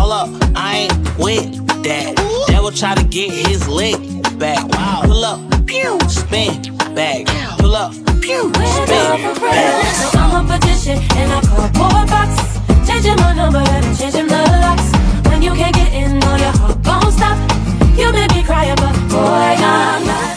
Hold up, I ain't with that. Devil try to get his leg back. Pull up, pew, spin back. Pull up, pew, spin back. So I'm a magician and I call boy box. Changing my number and changing the locks. When you can't get in, all your heart gon' stop. You made me cry, but boy, I'm not.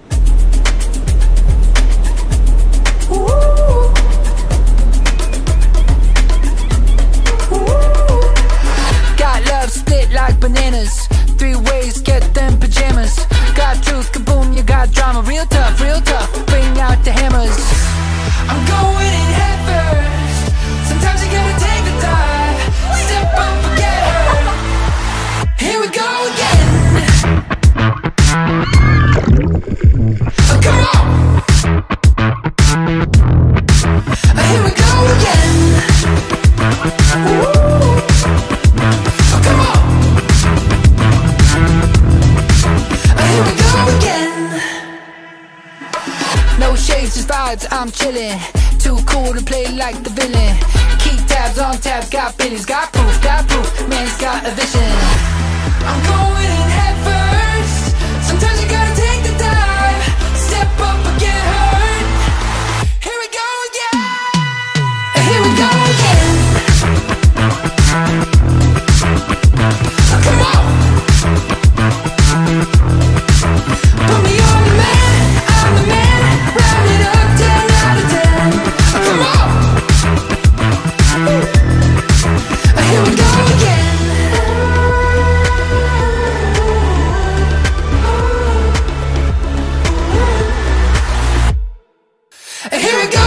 Split like bananas, 3 ways, get them pajamas. Got truth, kaboom, you got drama. Real tough, bring out the hammers. I'm going in head first. Sometimes you gotta take the dive. Step up and get hurt. Here we go again. Oh, come on. Here we go again. Ooh. No shades, just vibes, I'm chillin'. Too cool to play like the villain. Keep tabs on tabs, got billions, got proof, man's got a vision. I'm going in head first. Sometimes you gotta take the dive. Step up and get hurt. Here we go again. Here we go again. Oh, come on. Put me on the man, I'm the man. Round it up, 10 out of 10. Come on. Here we go again. Here we go.